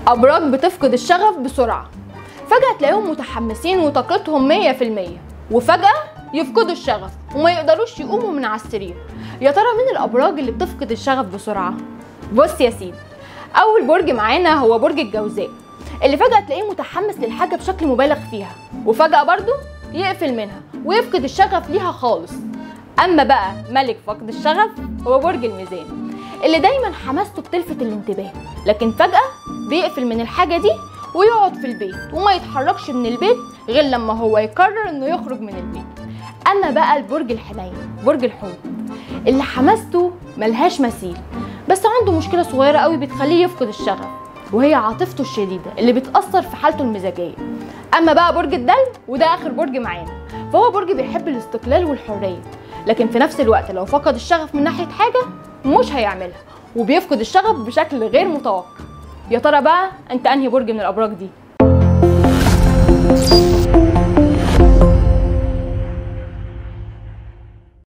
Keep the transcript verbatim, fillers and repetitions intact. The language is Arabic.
أبراج بتفقد الشغف بسرعة، فجأة تلاقيهم متحمسين وطاقتهم مية في المية، وفجأة يفقدوا الشغف وما يقدروش يقوموا من على السرير. يا ترى مين الأبراج اللي بتفقد الشغف بسرعة؟ بص يا سيدي، أول برج معانا هو برج الجوزاء، اللي فجأة تلاقيه متحمس للحاجة بشكل مبالغ فيها، وفجأة برضه يقفل منها ويفقد الشغف ليها خالص. أما بقى ملك فقد الشغف هو برج الميزان، اللي دايما حماسته بتلفت الانتباه، لكن فجأة بيقفل من الحاجة دي ويقعد في البيت وما يتحركش من البيت غير لما هو يقرر انه يخرج من البيت. اما بقى البرج الحنين، برج الحوت، اللي حماسته ملهاش مثيل، بس عنده مشكلة صغيرة قوي بتخليه يفقد الشغف، وهي عاطفته الشديدة اللي بتأثر في حالته المزاجية. اما بقى برج الدلو، وده اخر برج معانا، فهو برج بيحب الاستقلال والحرية، لكن في نفس الوقت لو فقد الشغف من ناحية حاجة مش هيعملها، وبيفقد الشغف بشكل غير متوقع. يا ترى بقى انت انهي برج من الابراج دي؟